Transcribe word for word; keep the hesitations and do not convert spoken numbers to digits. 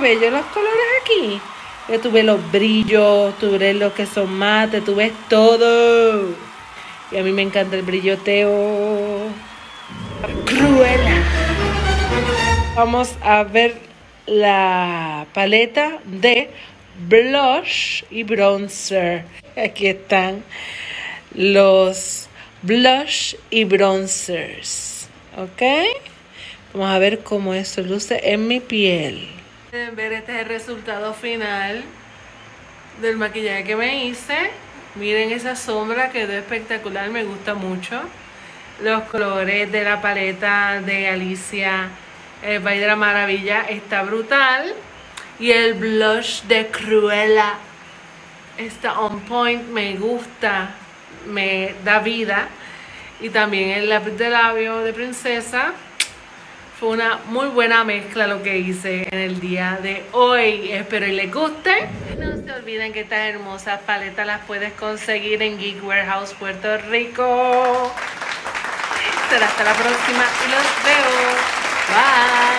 bellos los colores aquí. Que tú ves los brillos, tú ves los que son mate, tú ves todo. Y a mí me encanta el brilloteo. Cruella. Vamos a ver la paleta de blush y bronzer. Aquí están los blush y bronzers. ¿Ok? Vamos a ver cómo eso luce en mi piel. Pueden ver, este es el resultado final del maquillaje que me hice. Miren esa sombra, quedó espectacular, me gusta mucho. Los colores de la paleta de Alicia, el País de la Maravilla, está brutal. Y el blush de Cruella está on point, me gusta, me da vida. Y también el lápiz de labio de princesa. Fue una muy buena mezcla lo que hice en el día de hoy. Espero y les guste. No se olviden que estas hermosas paletas las puedes conseguir en Geek Warehouse Puerto Rico. Será hasta la próxima y los veo. Bye.